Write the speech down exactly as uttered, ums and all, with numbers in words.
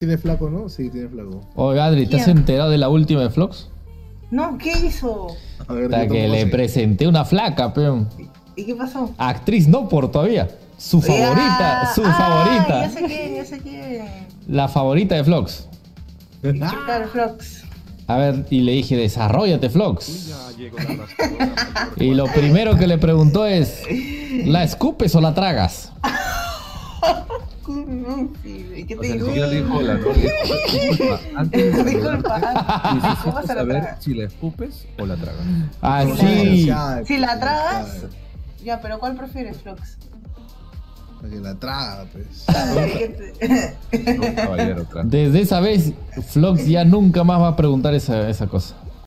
Tiene flaco, ¿no? Sí, tiene flaco. Oye, Adri, ¿te has ¿Quién? enterado de la última de Flox? No, ¿qué hizo? A ver, Hasta yo que tampoco le sé. presenté una flaca, peón. ¿Y qué pasó? Actriz no por todavía. Su favorita, Ah, su ah, favorita. Ya sé quién, ya sé quién. La favorita de Flox. Claro, Flox. A ver, y le dije, desarrollate, Flox. Ya llegó la raspadora mayor. Y lo primero que le preguntó es, ¿la escupes o la tragas? ¿Y qué O te sea, ni digo? siquiera le dijo hola, ¿no? Le dijo, disculpa, antes de saludar, Disculpa. necesito ¿Cómo se la saber traga? si la escupes o la tragas. Así. Si la tragas, ya, pero ¿cuál prefieres, Flox? La que la traga, pues. ¿Qué te- No, caballero, tranquilo. Desde esa vez, Flox ya nunca más va a preguntar esa, esa cosa.